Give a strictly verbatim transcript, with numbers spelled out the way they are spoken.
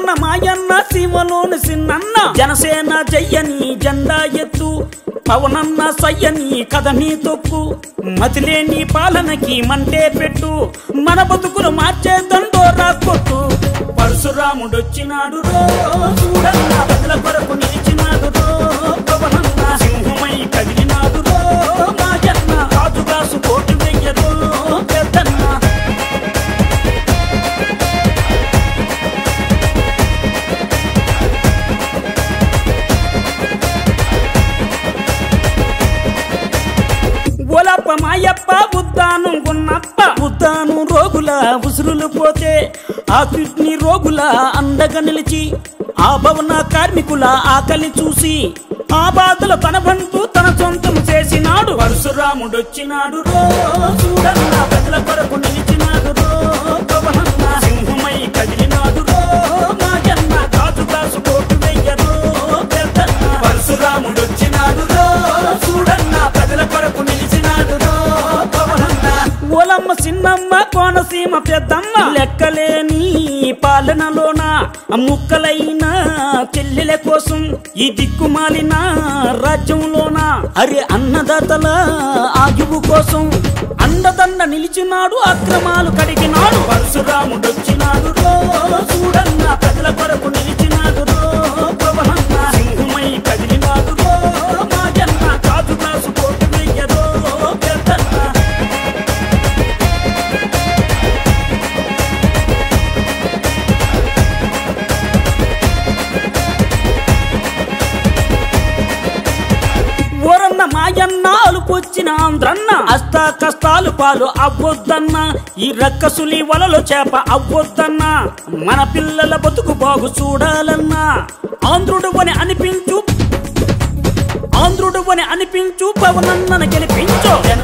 ఓరన్న మాయన్న సీమలోని సిన్నన్న జనసేన జయ్యని జెండా ఎత్తు పవనన్న సయ్యని కథని తొక్కు మతిలేని పాలనకి మంటే పెట్టు మన బతుకులు మార్చే దండోరా కొట్టు పరశురాముడొచ్చినాడు రో చూడన్న బదుల కొరకు నిలిచినాడు రో పవనన్న సింహమై కదిలినాడు రో మాయన్న రాజుగాసు కోటి వెయ్యరో పెద్దన్న ఓలప్ప మాయప్ప ఉద్దానం గున్నప్ప ఉద్దాను రోగుల ఉసురులు పోతే ఆ కిడ్నీ రోగుల అండగా నిలిచి ఆ భవన కార్మికుల ఆకలి చూసి ఆ బాధలు తన బంటూ తన సొంతం చేసినాడు పరశురాముడొచ్చినాడు రో చూడన్న ప్రజల కొరకు నిలిచినాడు రో పవనన్న సింహమై కదిలినాడు రో మాయన్న కాజు కాసు కోటు వెయ్యరో పెద్దన్న పరశురాముడొచ్చినాడు రో చూడన్న ప్రజల కొరకు నిలిచినాడు రో పవనన్న ఓలమ్మ చిన్నమ్మ కోనసీమ పెద్దమ్మ లెక్కలేని పాలనలోన ముక్కలైన చెల్లెల కోసం ఈ దిక్కుమాలిన రాజ్యంలోన అరే అన్నదాతల ఆయువు కోసం అండదండ నిలిచినాడు అక్రమాలు కడిగినాడు పరశురాముడొచ్చినాడు రో చూడన్న ప్రజల కొరకు నిలిచినాడు రో పవనన్న సింహమై కదిలినాడు రో మాయన్న కాజు కాసు కోటి వెయ్యరో పెద్దన్న ఓరన్న మాయన్న అలుపొచ్చిన ఆంధ్రన్న అష్ట కష్టాలు పాలు అవ్వొద్దన్న ఈ రక్కసులి వలలో చేప అవ్వొద్దన్న మన పిల్లల బతుకు బాగు చూడాలన్నా ఆంధ్రుడు అని అనిపించు ఆంధ్రుడు అని అనిపించు పవనన్నను గెలిపించు